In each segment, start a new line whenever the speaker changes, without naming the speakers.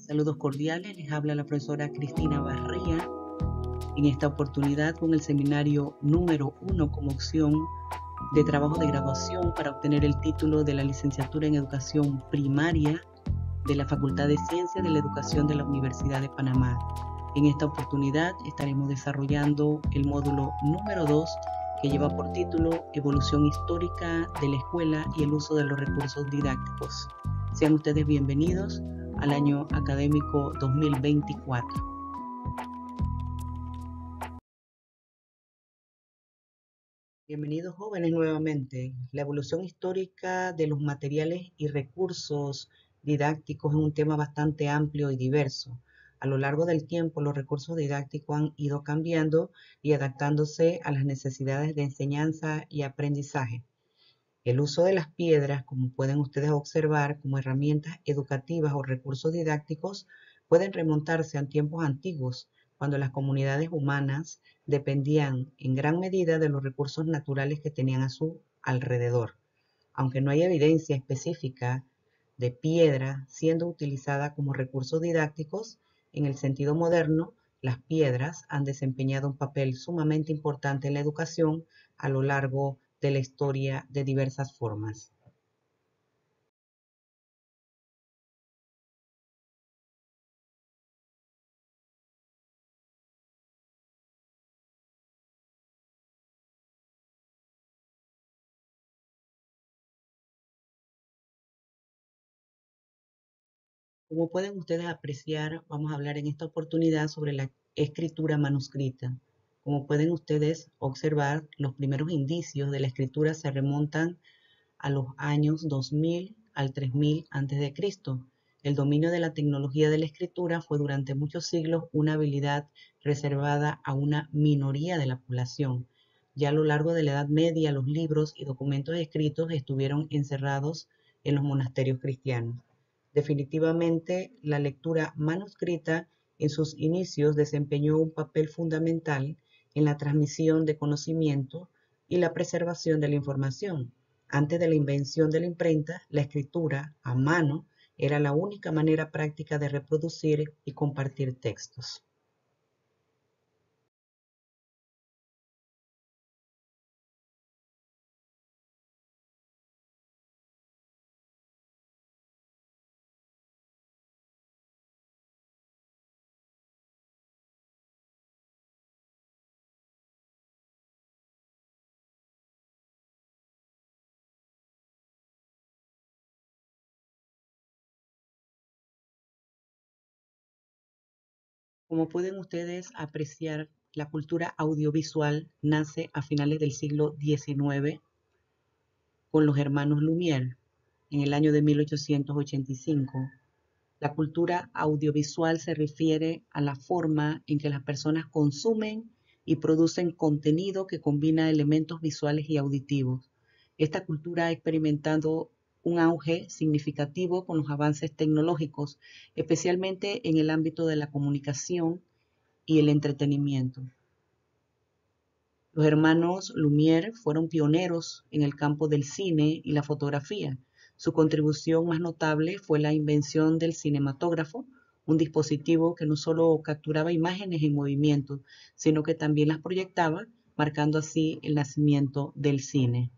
Saludos cordiales, les habla la profesora Cristina Barría, en esta oportunidad con el seminario número 1 como opción de trabajo de graduación para obtener el título de la licenciatura en educación primaria de la Facultad de Ciencias de la Educación de la Universidad de Panamá. En esta oportunidad estaremos desarrollando el módulo número 2 que lleva por título Evolución histórica de la escuela y el uso de los recursos didácticos. Sean ustedes bienvenidos al año académico 2024. Bienvenidos jóvenes nuevamente. La evolución histórica de los materiales y recursos didácticos es un tema bastante amplio y diverso. A lo largo del tiempo, los recursos didácticos han ido cambiando y adaptándose a las necesidades de enseñanza y aprendizaje. El uso de las piedras, como pueden ustedes observar, como herramientas educativas o recursos didácticos, pueden remontarse a tiempos antiguos, cuando las comunidades humanas dependían en gran medida de los recursos naturales que tenían a su alrededor. Aunque no hay evidencia específica de piedra siendo utilizada como recursos didácticos, en el sentido moderno, las piedras han desempeñado un papel sumamente importante en la educación a lo largo de la historia de diversas formas. Como pueden ustedes apreciar, vamos a hablar en esta oportunidad sobre la escritura manuscrita. Como pueden ustedes observar, los primeros indicios de la escritura se remontan a los años 2000 al 3000 a.C. El dominio de la tecnología de la escritura fue durante muchos siglos una habilidad reservada a una minoría de la población. Ya a lo largo de la Edad Media, los libros y documentos escritos estuvieron encerrados en los monasterios cristianos. Definitivamente, la lectura manuscrita en sus inicios desempeñó un papel fundamental en la transmisión de conocimiento y la preservación de la información. Antes de la invención de la imprenta, la escritura a mano era la única manera práctica de reproducir y compartir textos. Como pueden ustedes apreciar, la cultura audiovisual nace a finales del siglo XIX con los hermanos Lumière en el año de 1885. La cultura audiovisual se refiere a la forma en que las personas consumen y producen contenido que combina elementos visuales y auditivos. Esta cultura ha experimentado un auge significativo con los avances tecnológicos, especialmente en el ámbito de la comunicación y el entretenimiento. Los hermanos Lumière fueron pioneros en el campo del cine y la fotografía. Su contribución más notable fue la invención del cinematógrafo, un dispositivo que no solo capturaba imágenes en movimiento, sino que también las proyectaba, marcando así el nacimiento del cine.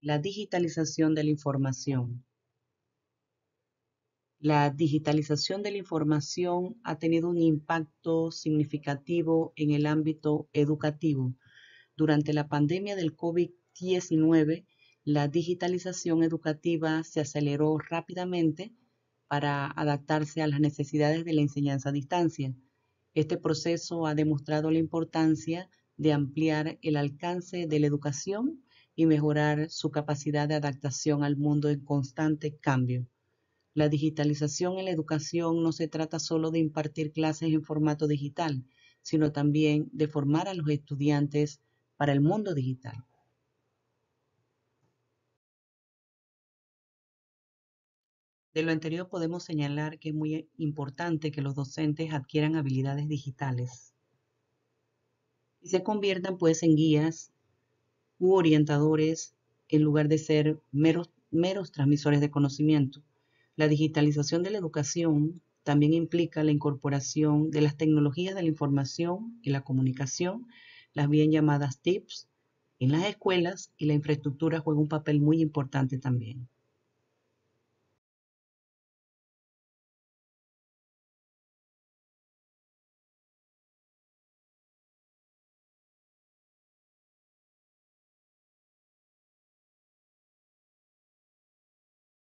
La digitalización de la información. La digitalización de la información ha tenido un impacto significativo en el ámbito educativo. Durante la pandemia del COVID-19, la digitalización educativa se aceleró rápidamente para adaptarse a las necesidades de la enseñanza a distancia. Este proceso ha demostrado la importancia de ampliar el alcance de la educación y mejorar su capacidad de adaptación al mundo en constante cambio. La digitalización en la educación no se trata solo de impartir clases en formato digital, sino también de formar a los estudiantes para el mundo digital. De lo anterior podemos señalar que es muy importante que los docentes adquieran habilidades digitales y se conviertan pues en guías u orientadores en lugar de ser meros transmisores de conocimiento. La digitalización de la educación también implica la incorporación de las tecnologías de la información y la comunicación, las bien llamadas TICs, en las escuelas, y la infraestructura juega un papel muy importante también.